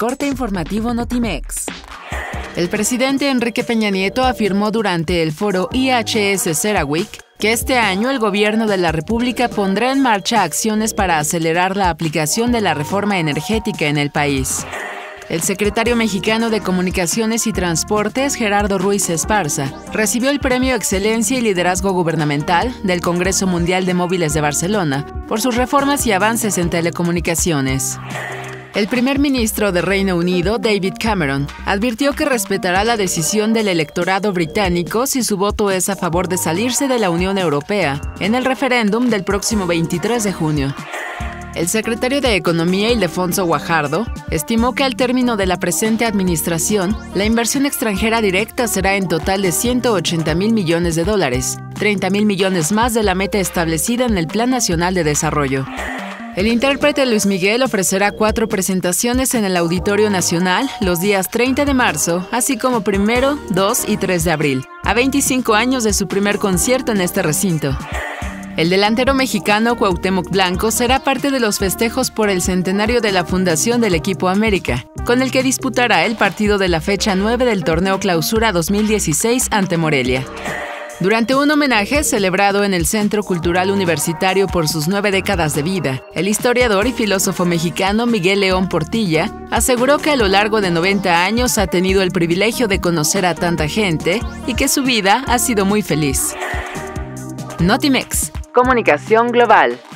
corte informativo Notimex. El presidente Enrique Peña Nieto afirmó durante el foro IHS CERAWeek que este año el gobierno de la República pondrá en marcha acciones para acelerar la aplicación de la reforma energética en el país. El secretario mexicano de Comunicaciones y Transportes, Gerardo Ruiz Esparza, recibió el Premio Excelencia y Liderazgo Gubernamental del Congreso Mundial de Móviles de Barcelona por sus reformas y avances en telecomunicaciones. El primer ministro de Reino Unido, David Cameron, advirtió que respetará la decisión del electorado británico si su voto es a favor de salirse de la Unión Europea en el referéndum del próximo 23 de junio. El secretario de Economía, Ildefonso Guajardo, estimó que al término de la presente administración, la inversión extranjera directa será en total de 180,000 millones de dólares, 30,000 millones más de la meta establecida en el Plan Nacional de Desarrollo. El intérprete Luis Miguel ofrecerá 4 presentaciones en el Auditorio Nacional los días 30 de marzo, así como 1, 2 y 3 de abril, a 25 años de su primer concierto en este recinto. El delantero mexicano Cuauhtémoc Blanco será parte de los festejos por el centenario de la fundación del equipo América, con el que disputará el partido de la fecha 9 del torneo Clausura 2016 ante Morelia. Durante un homenaje celebrado en el Centro Cultural Universitario por sus 9 décadas de vida, el historiador y filósofo mexicano Miguel León Portilla aseguró que a lo largo de 90 años ha tenido el privilegio de conocer a tanta gente y que su vida ha sido muy feliz. Notimex, Comunicación Global.